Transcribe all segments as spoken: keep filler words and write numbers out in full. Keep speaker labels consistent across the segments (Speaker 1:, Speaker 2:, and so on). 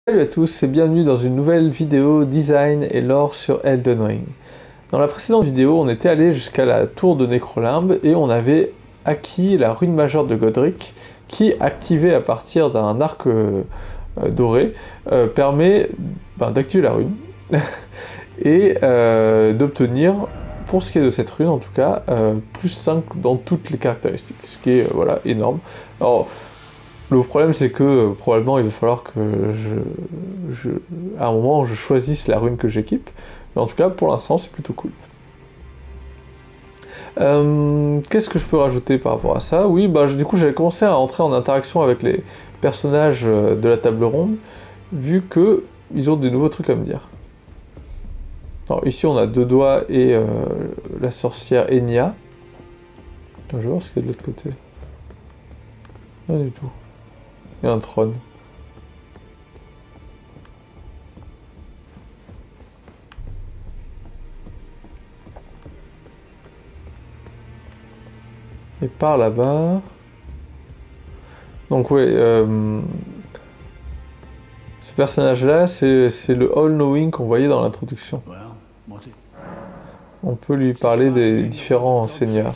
Speaker 1: Salut à tous et bienvenue dans une nouvelle vidéo design et lore sur Elden Ring. Dans la précédente vidéo, on était allé jusqu'à la tour de Nécrolimbe et on avait acquis la rune majeure de Godric qui, activée à partir d'un arc euh, euh, doré, euh, permet ben, d'activer la rune et euh, d'obtenir, pour ce qui est de cette rune en tout cas, euh, plus cinq dans toutes les caractéristiques, ce qui est euh, voilà, énorme. Alors, le problème c'est que euh, probablement il va falloir que je, je, à un moment je choisisse la rune que j'équipe, mais en tout cas pour l'instant c'est plutôt cool. Euh, Qu'est-ce que je peux rajouter par rapport à ça? Oui, bah, je, du coup j'avais commencé à entrer en interaction avec les personnages euh, de la table ronde, vu que ils ont des nouveaux trucs à me dire. Alors ici on a deux doigts et euh, la sorcière Enya. Attends, je vais voir ce qu'il y a de l'autre côté. Pas du tout. Il y a un trône. Et par là-bas... Donc ouais, euh, ce personnage-là, c'est le All-Knowing qu'on voyait dans l'introduction. On peut lui parler des différents seigneurs.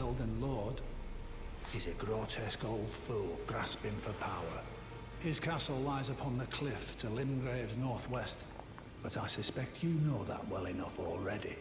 Speaker 2: His castle lies upon the cliff to Limgrave's northwest, but I suspect you know that well enough already.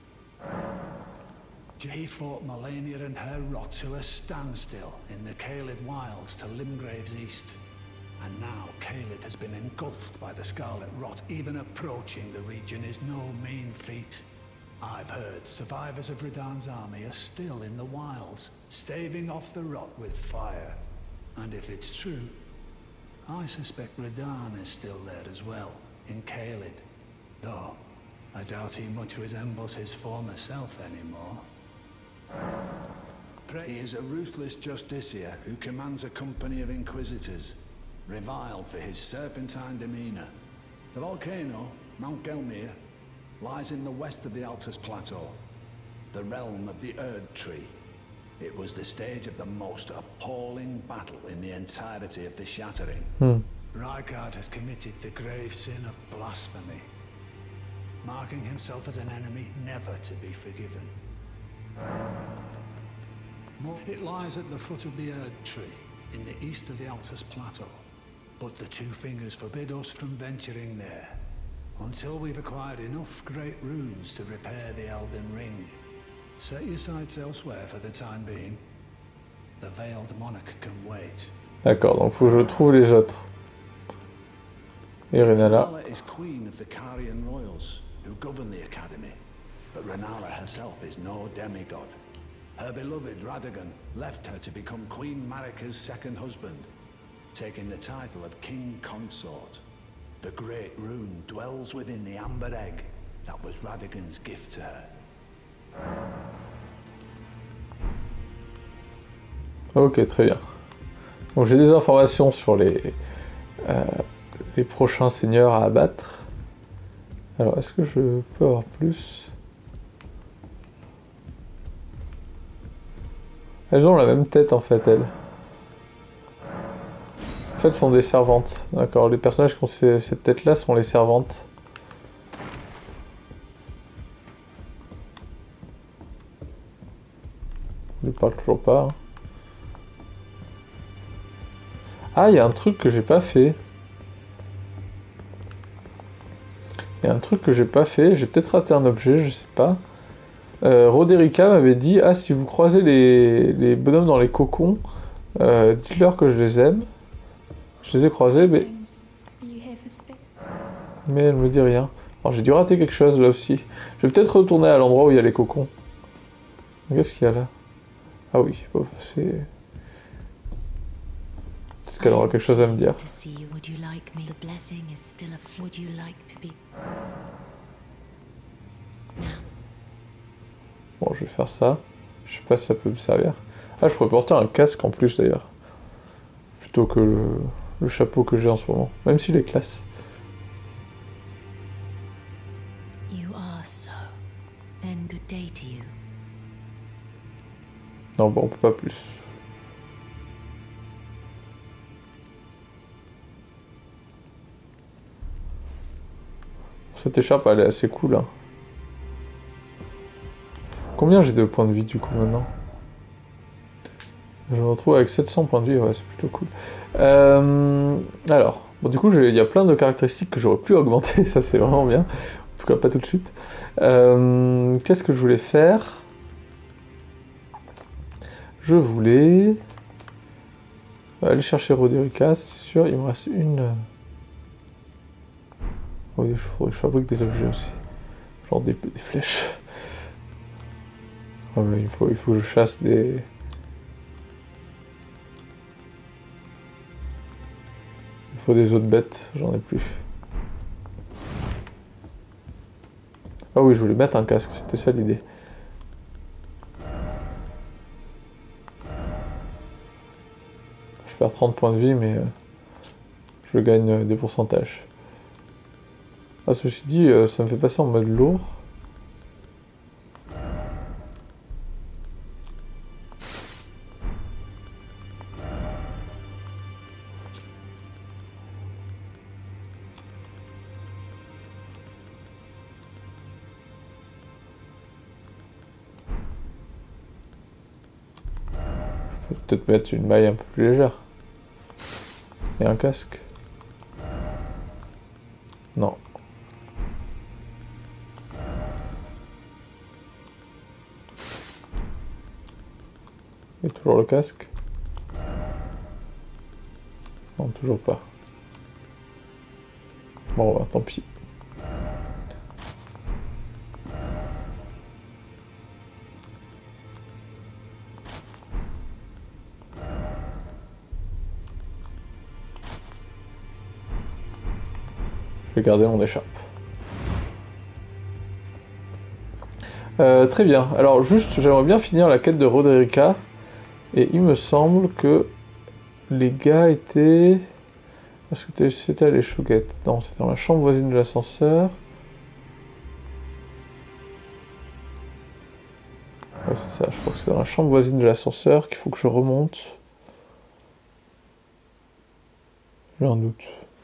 Speaker 2: He fought Malenia and her rot to a standstill in the Caelid Wilds to Limgrave's east. And now Caelid has been engulfed by the Scarlet Rot. Even approaching the region is no mean feat. I've heard survivors of Radahn's army are still in the wilds, staving off the rot with fire. And if it's true, I suspect Radahn is still there as well, in Caelid. Though, I doubt he much resembles his former self anymore. He is a ruthless justiciar who commands a company of inquisitors, reviled for his serpentine demeanor. The volcano, Mount Gelmir, lies in the west of the Altus Plateau, the realm of the Erd Tree. It was the stage of the most appalling battle in the entirety of the Shattering.
Speaker 1: Hmm.
Speaker 2: Rykard has committed the grave sin of blasphemy, marking himself as an enemy never to be forgiven. It lies at the foot of the Erd Tree, in the east of the Altus Plateau. But the Two Fingers forbid us from venturing there, until we've acquired enough great runes to repair the Elden Ring. Set your sights elsewhere for the time being. The Veiled Monarch can wait.
Speaker 1: D'accord, donc faut que je trouve les autres. Et Renala.
Speaker 2: Renala is queen of the Carian royals, who govern the academy. But Renala herself is no demigod. Her beloved Radagon left her to become Queen Marika's second husband, taking the title of King Consort. The Great Rune dwells within the Amber Egg that was Radagon's gift to her.
Speaker 1: Ok, très bien. Donc j'ai des informations sur les, euh, les prochains seigneurs à abattre. Alors, est-ce que je peux avoir plus? Elles ont la même tête en fait, elles. En fait, ce sont des servantes. D'accord, les personnages qui ont ces, cette tête-là sont les servantes. Je ne parle toujours pas. Hein. Ah, il y a un truc que j'ai pas fait. Il y a un truc que j'ai pas fait. J'ai peut-être raté un objet, je sais pas. Euh, Roderica m'avait dit, ah, si vous croisez les, les bonhommes dans les cocons, euh, dites-leur que je les aime. Je les ai croisés, mais... Mais elle me dit rien. Alors j'ai dû rater quelque chose là aussi. Je vais peut-être retourner à l'endroit où il y a les cocons. Qu'est-ce qu'il y a là? Ah oui, c'est... Est-ce qu'elle aura quelque chose à me dire? Bon, je vais faire ça. Je sais pas si ça peut me servir. Ah, je pourrais porter un casque en plus d'ailleurs. Plutôt que le, le chapeau que j'ai en ce moment. Même s'il est classe. Non, bon, on peut pas plus. Cette écharpe, elle est assez cool. Hein. Combien j'ai de points de vie du coup maintenant? Je me retrouve avec sept cents points de vie, ouais, c'est plutôt cool. Euh, alors, bon, du coup, il y a plein de caractéristiques que j'aurais pu augmenter, ça c'est vraiment bien. En tout cas, pas tout de suite. Euh, Qu'est-ce que je voulais faire? Je voulais aller chercher Roderica, c'est sûr, il me reste une... Oui, il faudrait que je fabrique des objets aussi. Genre des, des flèches. Ah ouais, il faut, il faut que je chasse des... Il faut des autres bêtes, j'en ai plus. Ah oui, je voulais mettre un casque, c'était ça l'idée. Je perds trente points de vie, mais euh, je gagne euh, des pourcentages. Ah, ceci dit, euh, ça me fait passer en mode lourd. Je peux peut-être mettre une maille un peu plus légère. Et un casque. Non. Et toujours le casque. Non, toujours pas. Bon, bah, tant pis. Je vais garder mon écharpe. Euh, très bien. Alors juste, j'aimerais bien finir la quête de Roderica. Et il me semble que les gars étaient... Est-ce que c'était à l'échouguette? Non, c'était dans la chambre voisine de l'ascenseur. Ouais, c'est ça, je crois que c'est dans la chambre voisine de l'ascenseur qu'il faut que je remonte. J'ai un doute.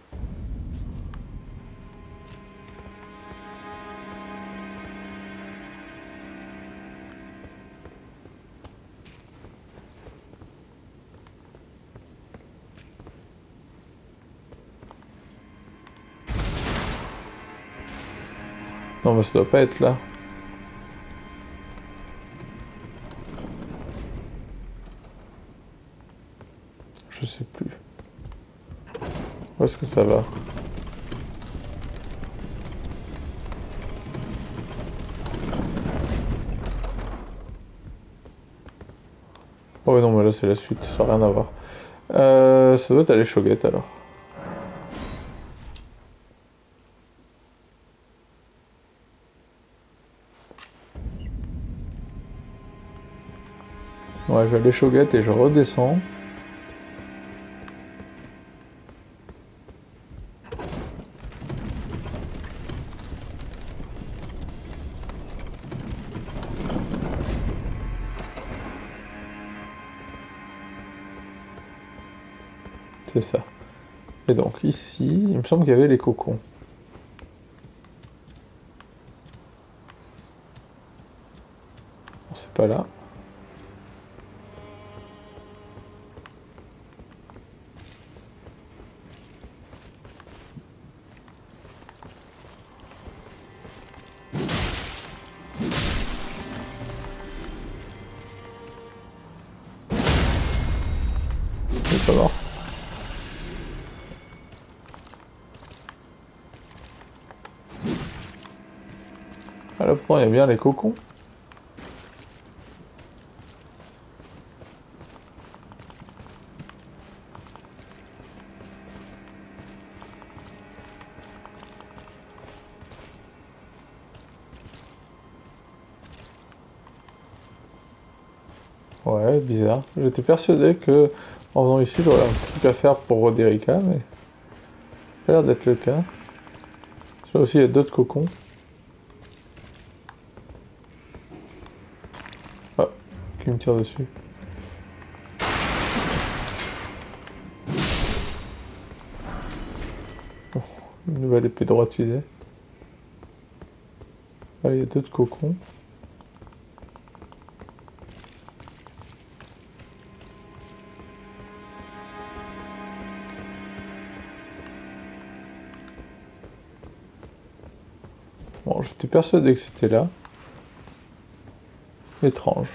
Speaker 1: Non, mais ça doit pas être là. Je sais plus. Où est-ce que ça va? Oh non, mais là c'est la suite, ça n'a rien à voir. Euh, ça doit être à l'échauguette alors. Ouais, je vais à l'échauguette et je redescends. C'est ça. Et donc ici, il me semble qu'il y avait les cocons. Bon, c'est pas là. C'est pas mort. Ah là pourtant il y a bien les cocons. Ouais, bizarre. J'étais persuadé que en venant ici j'aurais un petit truc à faire pour Roderica, mais ça a l'air d'être le cas. Là aussi il y a d'autres cocons. Ah, qui me tire dessus. Oh, une nouvelle épée droite usée. Ah, il y a d'autres cocons. Bon, j'étais persuadé que c'était là. Étrange.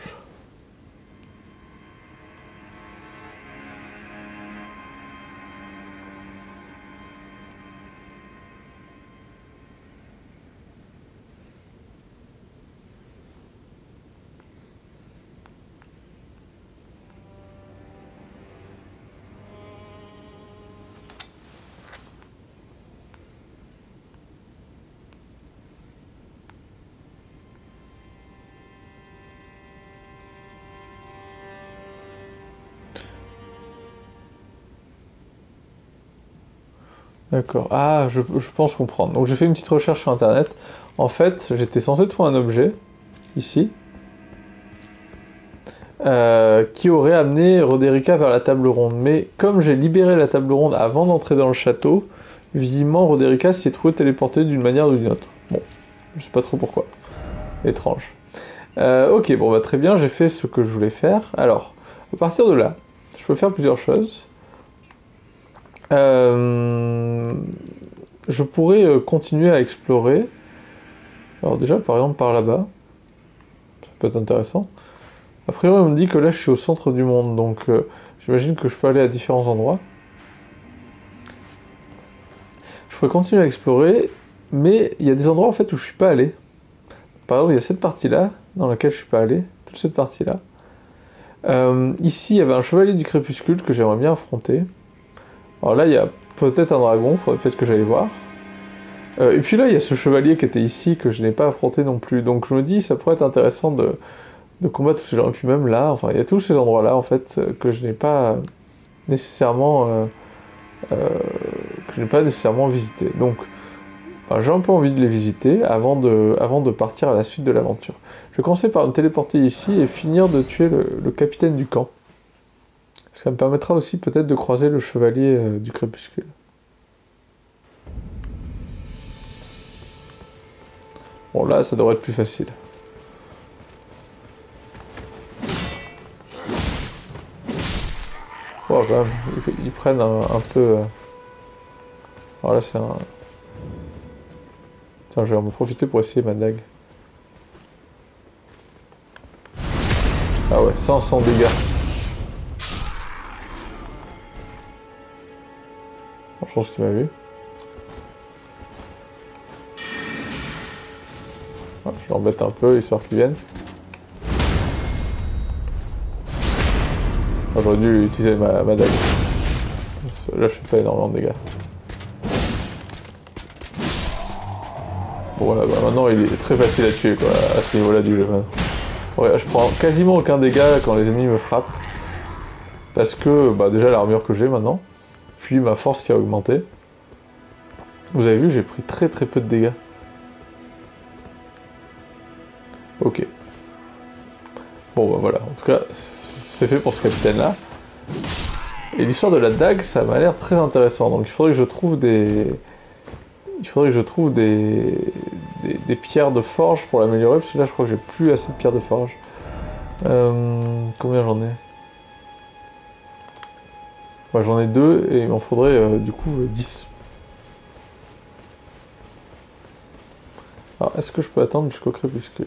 Speaker 1: D'accord. Ah, je, je pense comprendre. Donc j'ai fait une petite recherche sur internet. En fait, j'étais censé trouver un objet, ici, euh, qui aurait amené Roderica vers la table ronde. Mais comme j'ai libéré la table ronde avant d'entrer dans le château, visiblement Roderica s'y est trouvé téléporté d'une manière ou d'une autre. Bon, je sais pas trop pourquoi. Étrange. Euh, ok, bon bah très bien, j'ai fait ce que je voulais faire. Alors, à partir de là, je peux faire plusieurs choses. Euh, je pourrais euh, continuer à explorer. Alors déjà, par exemple, par là-bas. Ça peut être intéressant. A priori, on me dit que là, je suis au centre du monde, donc euh, j'imagine que je peux aller à différents endroits. Je pourrais continuer à explorer, mais il y a des endroits en fait où je suis pas allé. Par exemple, il y a cette partie-là, dans laquelle je suis pas allé, toute cette partie-là. Euh, ici, il y avait un chevalier du crépuscule que j'aimerais bien affronter. Alors là, il y a peut-être un dragon, faudrait peut-être que j'aille voir. Euh, et puis là, il y a ce chevalier qui était ici, que je n'ai pas affronté non plus. Donc je me dis, ça pourrait être intéressant de, de combattre tous ces gens. Et puis même là, enfin, il y a tous ces endroits-là, en fait, que je n'ai pas nécessairement... Euh, euh, que je n'ai pas nécessairement visité. Donc, ben, j'ai un peu envie de les visiter avant de, avant de partir à la suite de l'aventure. Je vais commencer par me téléporter ici et finir de tuer le, le capitaine du camp. Ça me permettra aussi peut-être de croiser le chevalier euh, du crépuscule. Bon là, ça devrait être plus facile. Oh, quand même, ils, ils prennent un, un peu... Euh... Alors là, c'est un... Tiens, je vais en profiter pour essayer ma dague. Ah ouais, cinq cents dégâts. Je pense qu'il m'a vu. Ah, je l'embête un peu, histoire qu'il vienne. Ah, j'aurais dû utiliser ma, ma dague. Là, je fais pas énormément de dégâts. Bon, voilà, bah, maintenant, il est très facile à tuer, quoi, à ce niveau-là du jeu. Ouais, je prends quasiment aucun dégât quand les ennemis me frappent. Parce que, bah, déjà, l'armure que j'ai maintenant. Puis ma force qui a augmenté. Vous avez vu, j'ai pris très très peu de dégâts. Ok. Bon, bah voilà. En tout cas, c'est fait pour ce capitaine-là. Et l'histoire de la dague, ça m'a l'air très intéressant. Donc il faudrait que je trouve des... Il faudrait que je trouve des... Des, des pierres de forge pour l'améliorer. Parce que là, je crois que j'ai plus assez de pierres de forge. Euh... Combien j'en ai? Ouais, j'en ai deux et il m'en faudrait euh, du coup euh, dix. Alors, est-ce que je peux attendre jusqu'au crépuscule?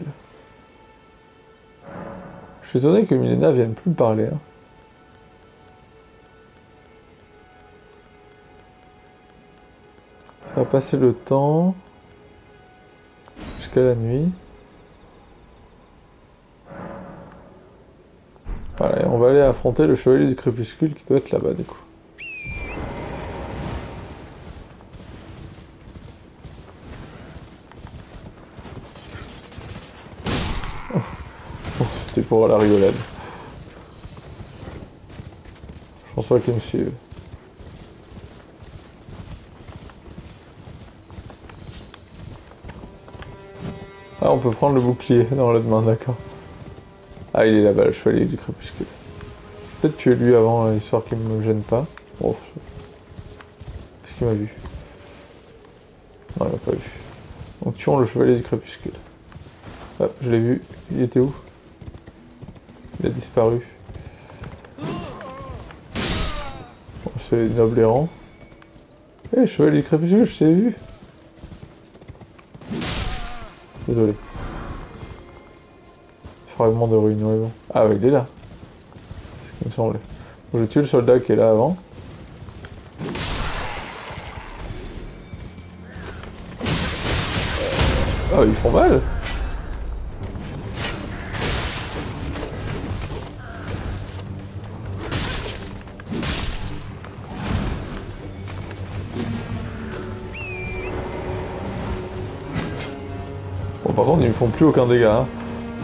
Speaker 1: Je suis étonné que Milena vienne plus me parler. Hein. Ça va passer le temps jusqu'à la nuit. Voilà, et on va aller affronter le chevalier du crépuscule qui doit être là-bas du coup. Bon, c'était pour la rigolade. Je pense pas qu'il me suive. Ah, on peut prendre le bouclier dans la main, d'accord. Ah, il est là-bas, le chevalier du crépuscule. Peut-être tuer lui avant, histoire qu'il me gêne pas. Oh, est-ce qu'il m'a vu? Non, il m'a pas vu. Donc tuons le chevalier du crépuscule. Ah, je l'ai vu. Il était où? Il a disparu. Bon, c'est les nobles errants. Eh, hey, chevalier crépuscule, je t'ai vu. Désolé. Fragment de ruine, ouais, bon. Ah, ouais, il est là. C'est ce qui me semblait. Bon, j'ai tué le soldat qui est là avant. Ah, ils font mal. Bon, par contre, ils me font plus aucun dégât. Hein.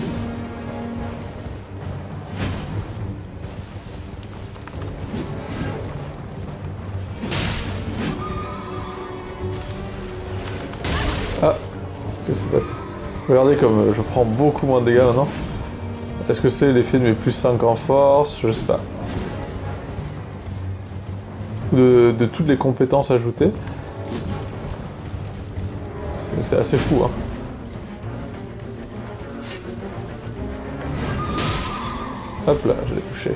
Speaker 1: Ah, qu'est-ce qui s'est passé? Regardez comme euh, je prends beaucoup moins de dégâts maintenant. Est-ce que c'est l'effet de mes plus cinq en force? Je sais pas. De, de toutes les compétences ajoutées. C'est assez fou, hein. Hop là, je l'ai touché.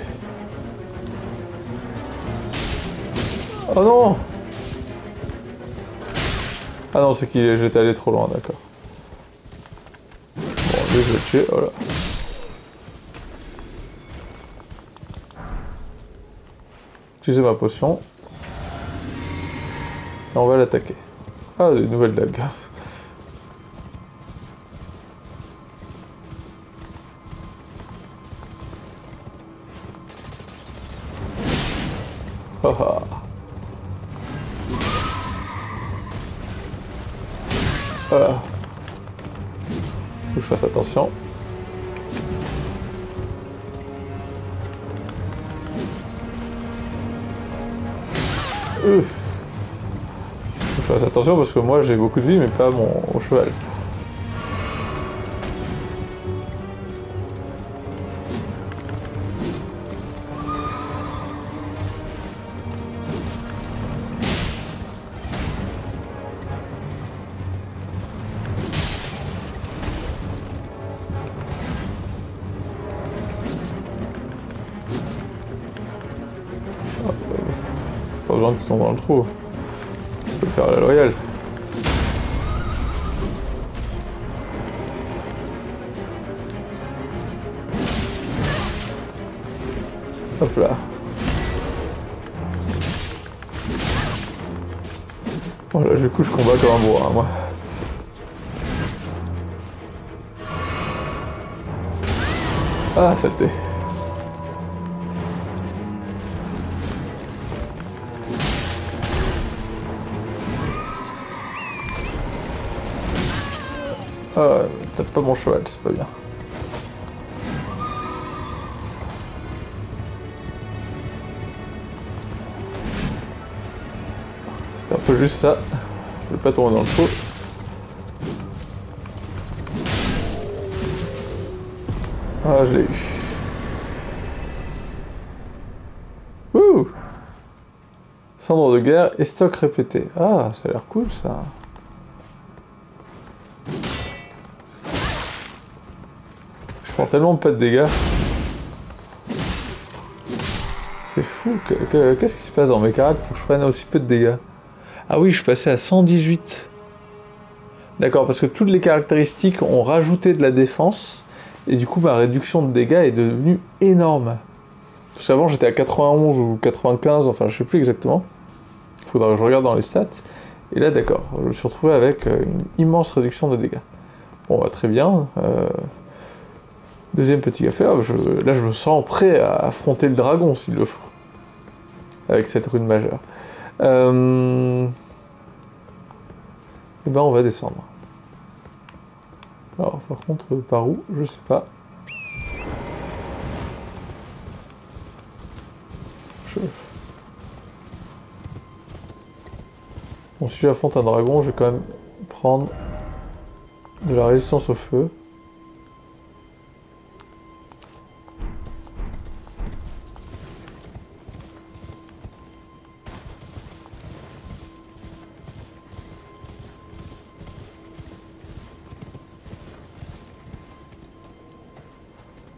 Speaker 1: Oh non! Ah non, c'est qu'il j'étais allé trop loin, d'accord. Bon, lui, je vais le tuer, voilà. Utiliser ma potion. Et on va l'attaquer. Ah, des nouvelles dagues. Ah ah. Voilà. Faut que je fasse attention. Ouf. Faut que je fasse attention parce que moi j'ai beaucoup de vie mais pas mon, mon cheval. Pas besoin qu'ils tombent dans le trou. Je peux faire la loyale. Hop là. Bon là du coup je combats comme un bourrin moi. Ah saleté. Ah, peut-être pas mon cheval, c'est pas bien. C'était un peu juste ça. Je vais pas tomber dans le trou. Ah, je l'ai eu. Ouh! Cendre de guerre et stock répété. Ah, ça a l'air cool ça. Je prends tellement pas de dégâts. C'est fou. Qu'est-ce qui se passe dans mes caractères pour que je prenne aussi peu de dégâts? Ah oui, je suis passé à cent dix-huit. D'accord, parce que toutes les caractéristiques ont rajouté de la défense. Et du coup, ma réduction de dégâts est devenue énorme. Parce qu'avant, j'étais à quatre-vingt-onze ou quatre-vingt-quinze, enfin, je sais plus exactement. Il faudra que je regarde dans les stats. Et là, d'accord, je me suis retrouvé avec une immense réduction de dégâts. Bon, bah, très bien. Euh... Deuxième petit café, ah, je... là, je me sens prêt à affronter le dragon, s'il le faut. Avec cette rune majeure. Euh... Et ben, on va descendre. Alors, par contre, par où? Je sais pas. Je... Bon, si j'affronte un dragon, je vais quand même prendre de la résistance au feu.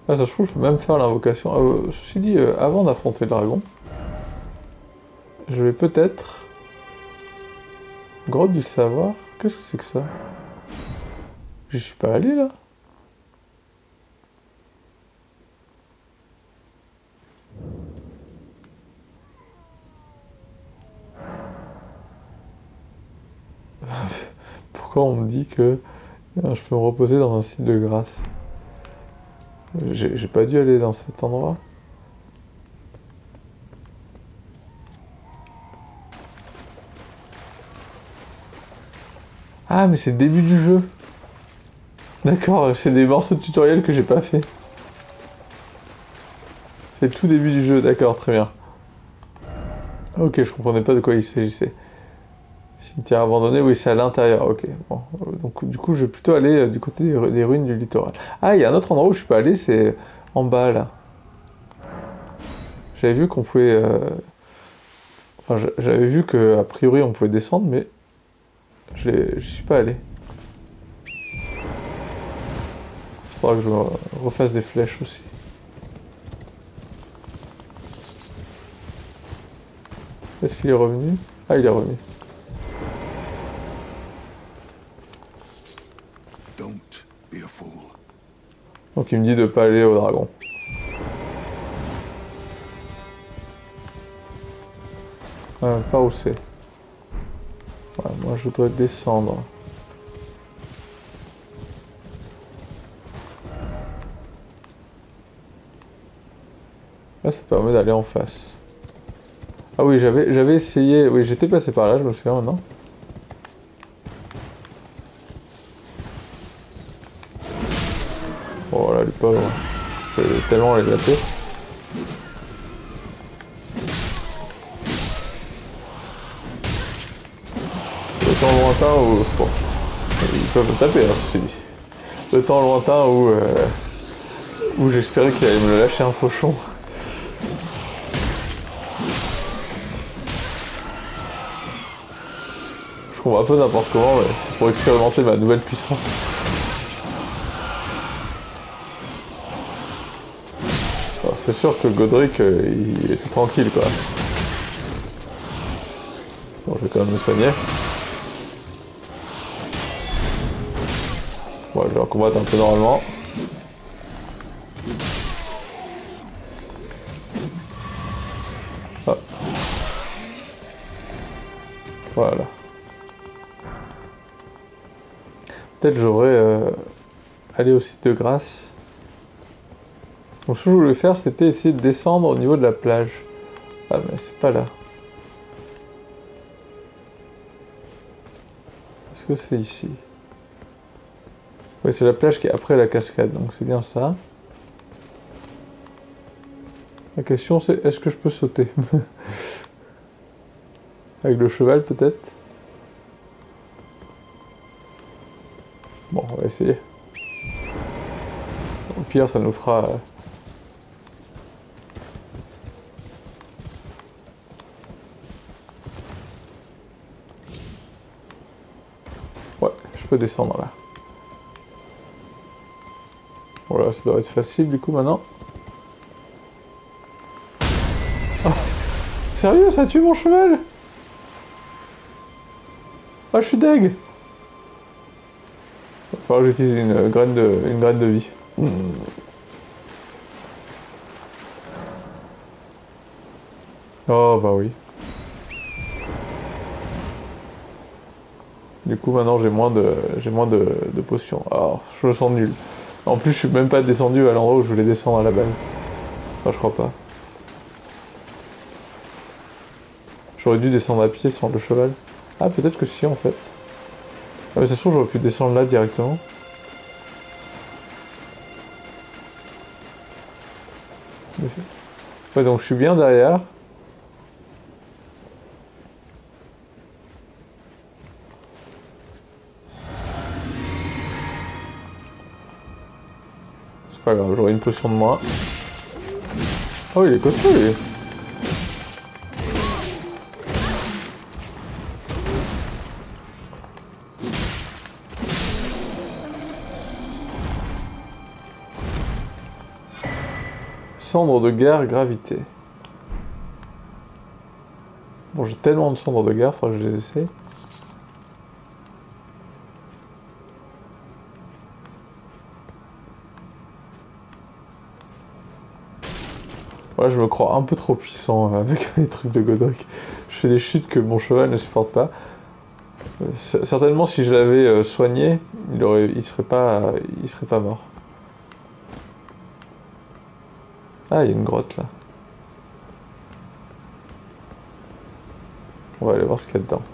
Speaker 1: Ah, ça se trouve, je peux même faire l'invocation. Euh, ceci dit, euh, avant d'affronter le dragon, je vais peut-être... Grotte du savoir? Qu'est-ce que c'est que ça? Je suis pas allé là? Pourquoi on me dit que euh, je peux me reposer dans un site de grâce? J'ai j'ai pas dû aller dans cet endroit. Ah, mais c'est le début du jeu. D'accord, c'est des morceaux de tutoriel que j'ai pas fait. C'est le tout début du jeu, d'accord, très bien. Ok, je comprenais pas de quoi il s'agissait. Cimetière abandonné, oui, c'est à l'intérieur, ok. Bon, euh, donc du coup, je vais plutôt aller euh, du côté des, ru- des ruines du littoral. Ah, il y a un autre endroit où je suis pas allé, c'est en bas, là. J'avais vu qu'on pouvait... euh, Enfin, j'a- j'avais vu que a priori on pouvait descendre, mais je j'y suis pas allé. Il faudra que je re- refasse des flèches aussi. Est-ce qu'il est revenu? Ah, il est revenu.
Speaker 2: Don't be a fool.
Speaker 1: Donc il me dit de pas aller au dragon. Euh, pas où c'est. Ouais, moi je dois descendre. Là, ça permet d'aller en face. Ah oui, j'avais j'avais essayé... Oui, j'étais passé par là, je me souviens maintenant. Oh là, elle est pas loin. Je vais tellement les zapper. Le temps lointain où... Bon, ils peuvent me taper, hein, ceci dit. Le temps lointain où... Euh, où j'espérais qu'il allait me le lâcher un fauchon. Je comprends un peu n'importe comment, mais c'est pour expérimenter ma nouvelle puissance. C'est sûr que Godric, euh, il était tranquille, quoi. Bon, je vais quand même me soigner. Bon, je vais en combattre un peu normalement. Ah. Voilà. Peut-être j'aurais euh, aller au site de grâce. Donc ce que je voulais faire, c'était essayer de descendre au niveau de la plage. Ah, mais c'est pas là. Est-ce que c'est ici? Oui, c'est la plage qui est après la cascade, donc c'est bien ça. La question c'est, est-ce que je peux sauter? Avec le cheval peut-être? Bon, on va essayer. Au pire, ça nous fera... euh, Ouais, je peux descendre là. Voilà, ça doit être facile du coup maintenant. Oh, sérieux, ça tue mon cheval? Ah, je suis deg. Il va falloir que j'utilise une graine de, une graine de vie. Hmm. Oh bah oui. Du coup maintenant j'ai moins de j'ai moins de, de potions. Alors je me sens nul. En plus je suis même pas descendu à l'endroit où je voulais descendre à la base. Enfin je crois pas. J'aurais dû descendre à pied sans le cheval. Ah peut-être que si en fait. Ah mais ça se trouve j'aurais pu descendre là directement. Ouais donc je suis bien derrière. C'est pas grave, j'aurai une potion de moins. Oh il est costaud lui. Cendres de guerre, gravité. Bon, j'ai tellement de cendres de guerre, faudra que je les essaye. Voilà, je me crois un peu trop puissant avec les trucs de Godric. Je fais des chutes que mon cheval ne supporte pas. Euh, certainement, si je l'avais euh, soigné, il aurait, il serait pas, euh, il serait pas mort. Ah, il y a une grotte là. On va aller voir ce qu'il y a dedans.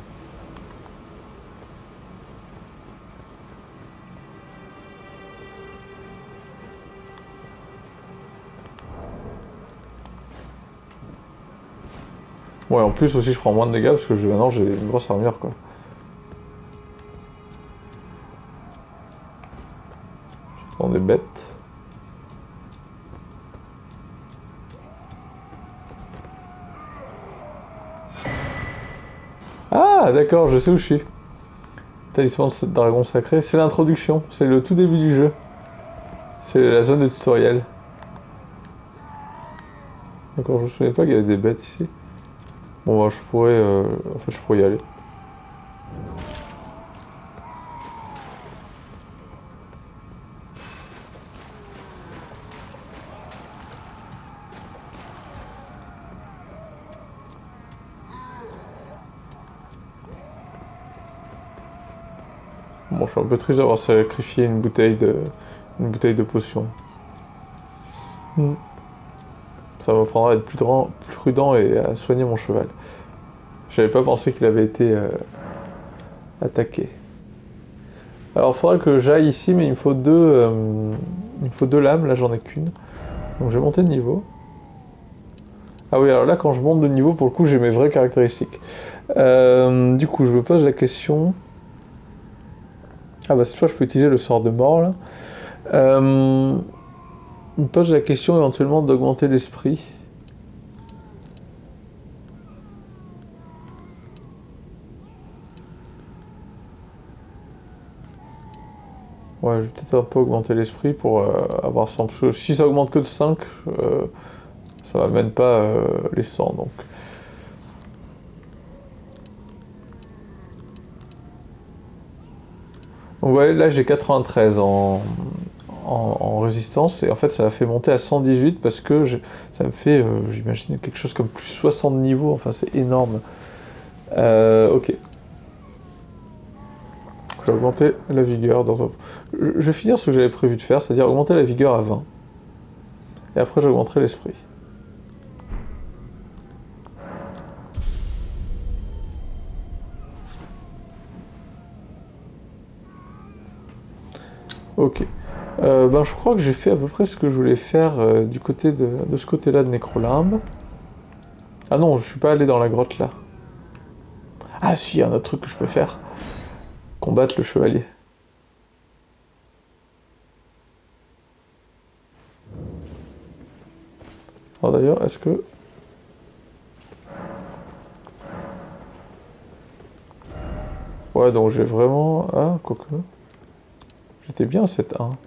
Speaker 1: Ouais, en plus aussi je prends moins de dégâts parce que je, maintenant j'ai une grosse armure quoi. J'entends des bêtes. Ah d'accord, je sais où je suis. Talisman de dragon sacré, c'est l'introduction, c'est le tout début du jeu. C'est la zone de tutoriel. D'accord, je me souvenais pas qu'il y avait des bêtes ici. Bon bah je pourrais... Euh... En fait je pourrais y aller. Bon je suis un peu triste d'avoir sacrifié une bouteille de... une bouteille de potion. Mm. Ça m'apprendra à être plus prudent et à soigner mon cheval. J'avais pas pensé qu'il avait été euh, attaqué. Alors il faudra que j'aille ici, mais il me faut deux, euh, il me faut deux lames, là j'en ai qu'une. Donc je vais monter de niveau. Ah oui, alors là quand je monte de niveau, pour le coup j'ai mes vraies caractéristiques. Euh, du coup je me pose la question... Ah bah cette fois je peux utiliser le sort de mort là. Euh, je me pose la question éventuellement d'augmenter l'esprit. Ouais, je vais peut-être un peu augmenter l'esprit pour euh, avoir cent. Parce que si ça augmente que de cinq, euh, ça m'amène pas euh, les cent donc. Donc voilà, là j'ai quatre-vingt-treize en, en, en résistance et en fait ça m'a fait monter à cent dix-huit parce que je, ça me fait, euh, j'imagine, quelque chose comme plus soixante niveaux, enfin c'est énorme. Euh, ok. Je vais augmenter la vigueur. Dans un... Je vais finir ce que j'avais prévu de faire, c'est-à-dire augmenter la vigueur à vingt. Et après j'augmenterai l'esprit. Ok. Euh, ben, je crois que j'ai fait à peu près ce que je voulais faire euh, du côté de, de ce côté-là de Necrolimbe. Ah non, je suis pas allé dans la grotte là. Ah si, il y a un autre truc que je peux faire. Combattre le chevalier. Alors d'ailleurs, est-ce que... Ouais, donc j'ai vraiment... Ah, quoique... J'étais bien à sept un.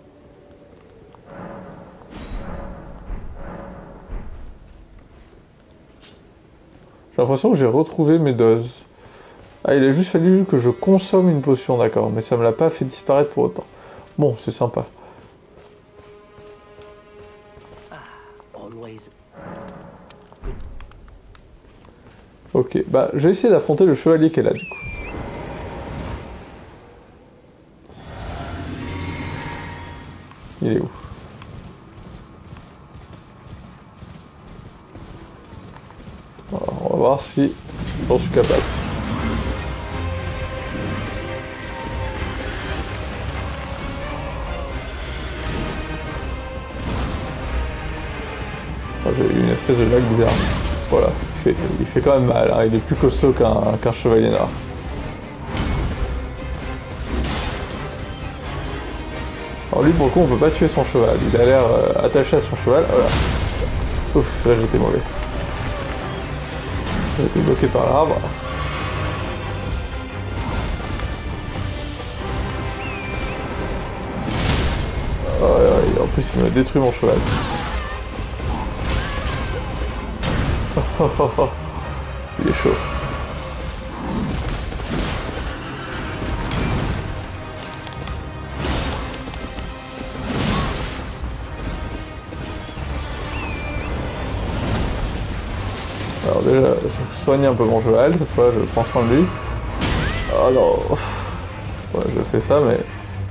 Speaker 1: J'ai l'impression que j'ai retrouvé mes doses. Ah, il a juste fallu que je consomme une potion, d'accord, mais ça me l'a pas fait disparaître pour autant. Bon, c'est sympa. Ok, bah je vais essayer d'affronter le chevalier qui est là du coup. Il est où? Alors, on va voir si j'en suis capable. J'ai eu une espèce de lag bizarre. Voilà, il fait, il fait quand même mal, hein. Il est plus costaud qu'un qu'un chevalier noir. Alors lui pour le coup on peut pas tuer son cheval, il a l'air euh, attaché à son cheval, voilà. Ouf, là j'étais mauvais. J'ai été bloqué par l'arbre. Oh, en plus il me détruit mon cheval. Oh, oh, oh. Il est chaud. Alors déjà, je soigne un peu mon cheval, cette fois je prends soin de lui. Oh non. Ouais, je fais ça, mais...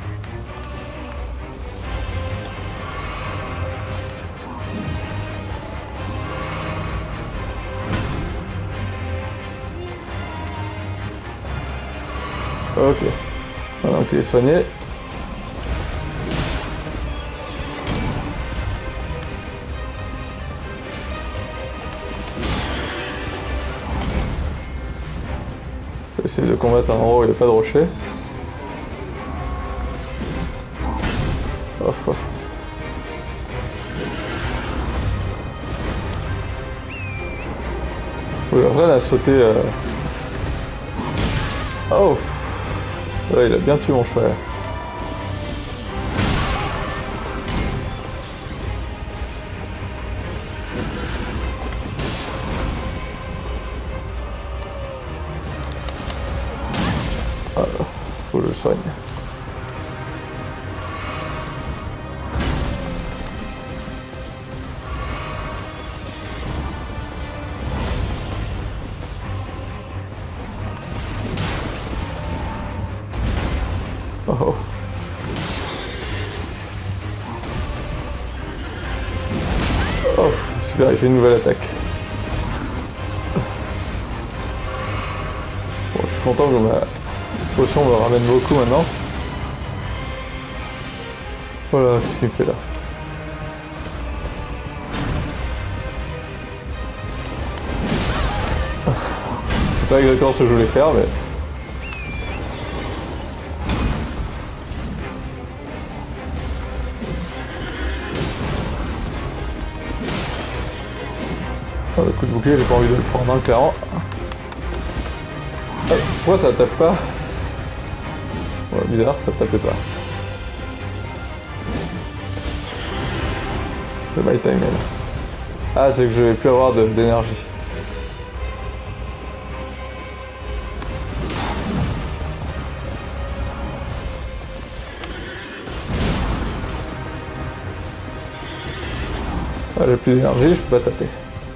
Speaker 1: Ok. Maintenant qu'il est soigné. Je vais essayer de combattre un endroit où il n'y a pas de rocher. Oh, oh. Oui, Ren a sauté... Euh... Oh. Ouais, il a bien tué mon cheval. Ah, faut que je le soigne. Oh, oh. Oh, super, il fait une nouvelle attaque. Bon, je suis content que ma potion me ramène beaucoup maintenant. Voilà, qu'est-ce qu'il me fait là? C'est pas exactement ce que je voulais faire, mais... Oh, le coup de bouclier, j'ai pas envie de le prendre, hein, clairement. Oh, pourquoi ça tape pas? Ouais, bizarre, ça tapait pas. Le my time là. Ah, c'est que je vais plus avoir d'énergie. Ah, j'ai plus d'énergie, je peux pas taper.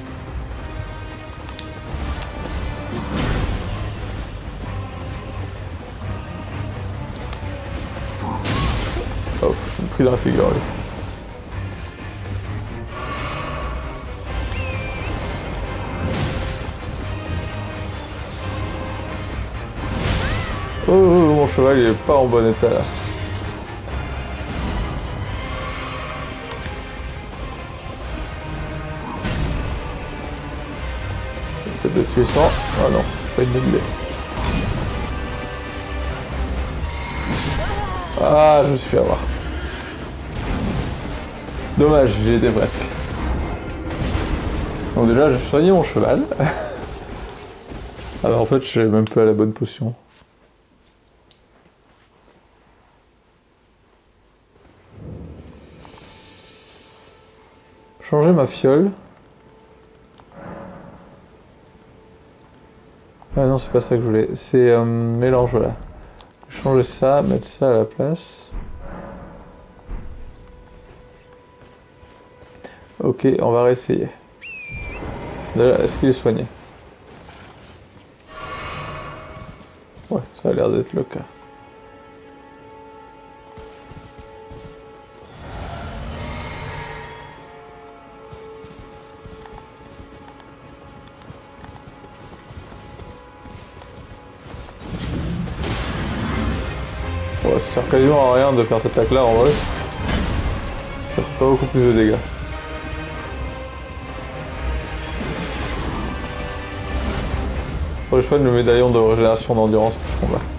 Speaker 1: Oh, j'ai pris dans la figure, lui. Oh, oh, oh, mon cheval il est pas en bon état là. Peut-être de tuer sans. Ah non, c'est pas une bonne idée. Ah, je me suis fait avoir. Dommage, j'y étais presque. Donc déjà, j'ai soigné mon cheval. Alors en fait, je suis même pas à la bonne potion. Changer ma fiole. Ah non, c'est pas ça que je voulais. C'est euh, mélange, voilà. Changer ça, mettre ça à la place. Ok, on va réessayer. Déjà, est-ce qu'il est soigné? Ouais, ça a l'air d'être le cas. Ouais, ça sert quasiment à rien de faire cette attaque là en vrai. Ça fait pas beaucoup plus de dégâts. Faut que je prenne le médaillon de régénération d'endurance pour ce combat.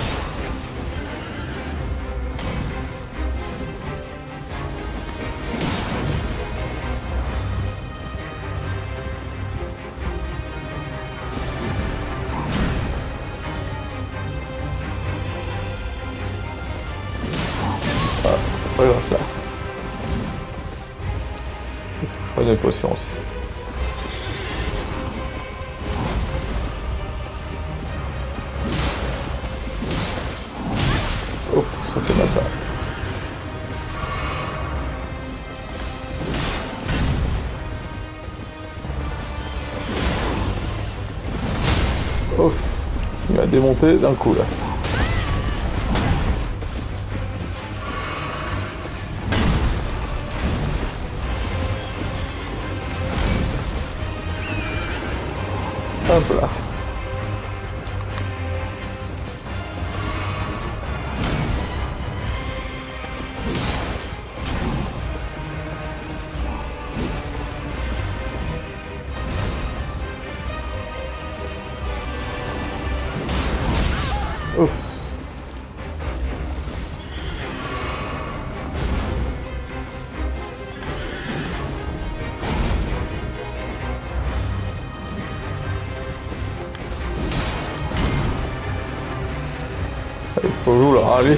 Speaker 1: Ah, relance là. Je prends une potion aussi. ça fait mal ça. Ouf, il m'a démonté d'un coup là. Hop là. Ouf. Il faut jouer là, allez.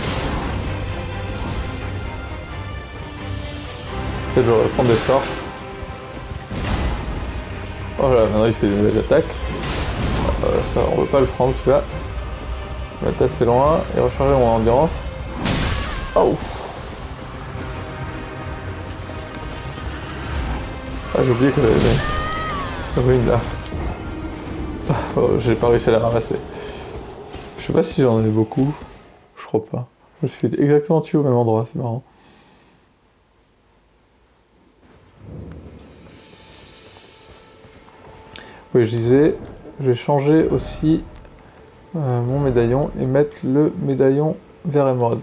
Speaker 1: Peut-être je vais prendre des sorts. Oh là, maintenant il fait une nouvelle attaque. Euh, ça, on veut pas le prendre celui-là. Je vais mettre assez loin et recharger mon endurance. Oh. Ah, j'ai oublié que j'avais des ruines là. Oh, j'ai pas réussi à la ramasser. Je sais pas si j'en ai beaucoup. Je crois pas. Je me suis exactement tué au même endroit, c'est marrant. Oui, je disais, je vais changer aussi euh, mon médaillon et mettre le médaillon vert émeraude.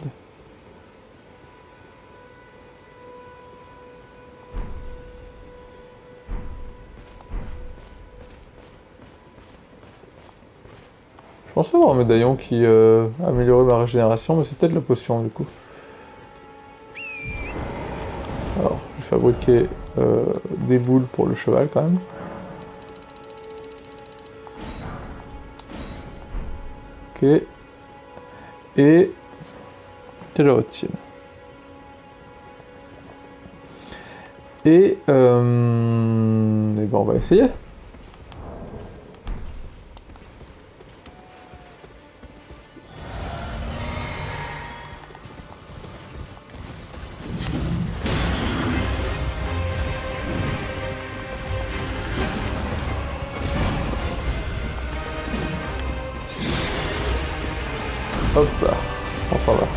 Speaker 1: Je pensais avoir un médaillon qui euh, améliorait ma régénération, mais c'est peut-être la potion du coup. Alors, je vais fabriquer euh, des boules pour le cheval quand même. Ok. Et quelle heure est-il? Et, euh... et ben on va essayer. Hop là, on s'en va.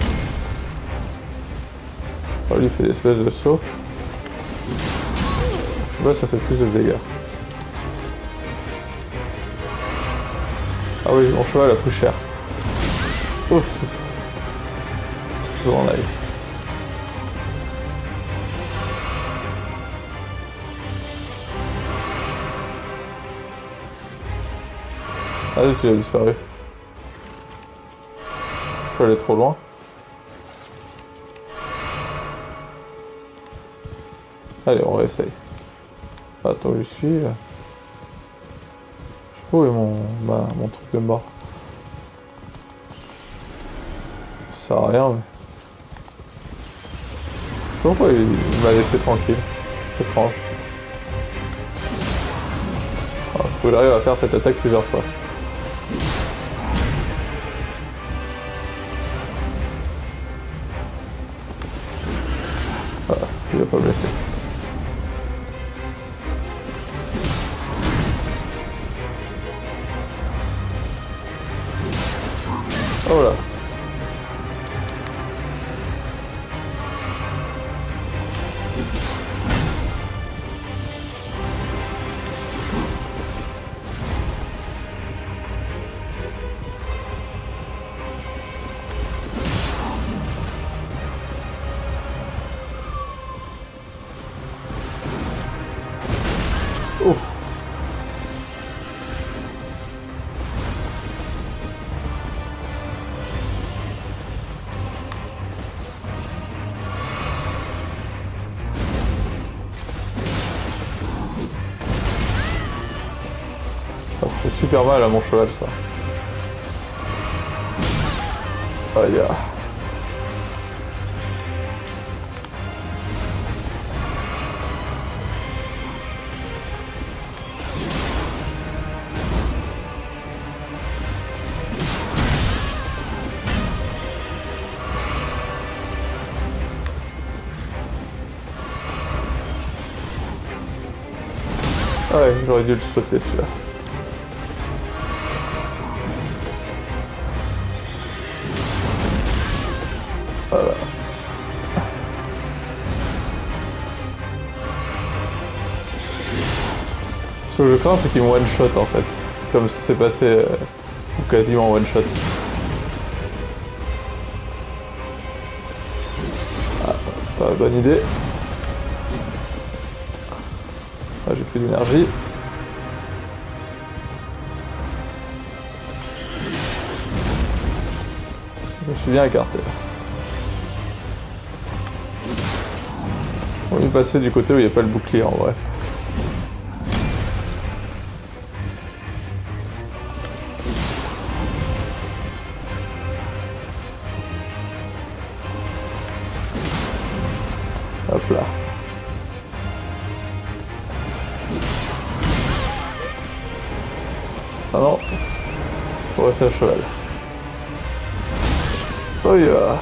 Speaker 1: Oh, lui il fait des espèces de sauts. Là ça fait plus de dégâts. Ah oui, mon cheval a pris cher. Ouf. Je m'en aille. Ah oui, il a disparu. Je suis allé trop loin. Allez, on réessaye. Attends, je suis. Je sais pas où est mon, bah, mon truc de mort. Ça sert à rien, mais. Je sais pas pourquoi il m'a laissé tranquille. Étrange. Il faut que j'arrive à faire cette attaque plusieurs fois. Voilà, il va pas me laisser. Oh là. Ouf. Ça fait super mal à mon cheval ça. Aïe. Oh, yeah. Ah ouais, j'aurais dû le sauter celui-là. Voilà. Ce que je crains, c'est qu'il me one-shot en fait. Comme ça s'est passé euh, quasiment one-shot. Ah, pas bonne idée. Ah, j'ai plus d'énergie. Je me suis bien écarté. On va passer du côté où il n'y a pas le bouclier en vrai. Hop là. Ah non. Faut rester à cheval. Oh yeah.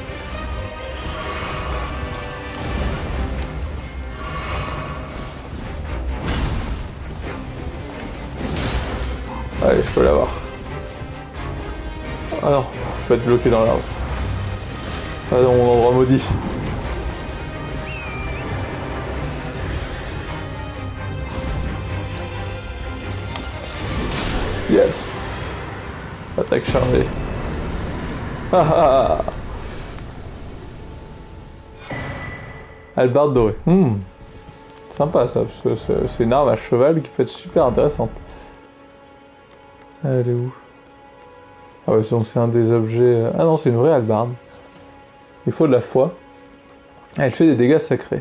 Speaker 1: Allez, je peux l'avoir. Ah non, je vais être bloqué dans l'arbre. Ah non, mon endroit maudit. Yes. Attaque chargée. Ah ah. Hallebarde dorée. Hmm. Sympa ça, parce que c'est une arme à cheval qui peut être super intéressante. Elle est où? Ah ouais, donc c'est un des objets... Ah non, c'est une vraie hallebarde. Il faut de la foi. Elle fait des dégâts sacrés.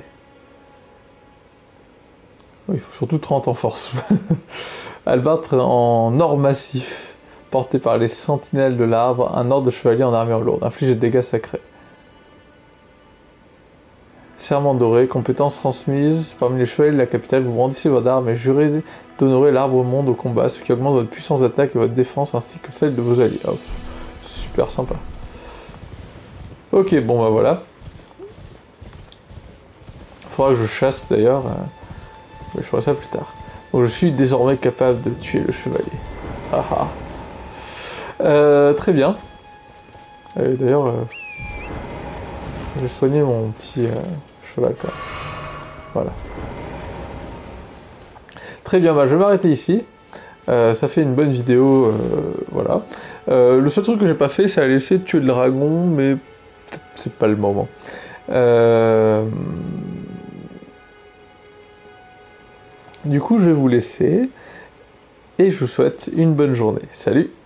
Speaker 1: Il faut surtout trente en force. Hallebarde en or massif, porté par les sentinelles de l'arbre, un ordre de chevalier en armure lourde, inflige des dégâts sacrés. Serment doré, compétence transmise. Parmi les chevaliers de la capitale, vous brandissez votre arme et jurez d'honorer l'arbre monde au combat, ce qui augmente votre puissance d'attaque et votre défense ainsi que celle de vos alliés. Hop. Super sympa. Ok, bon bah voilà. Faudra que je chasse d'ailleurs. Mais je ferai ça plus tard. Donc je suis désormais capable de tuer le chevalier. Ah ah. Euh, très bien. Euh, d'ailleurs, euh, j'ai soigné mon petit euh, cheval quand même. Voilà. Très bien, bah, je vais m'arrêter ici. Euh, ça fait une bonne vidéo, euh, voilà. Euh, le seul truc que j'ai pas fait, c'est aller essayer de tuer le dragon, mais peut-être c'est pas le moment. Euh... Du coup, je vais vous laisser et je vous souhaite une bonne journée. Salut!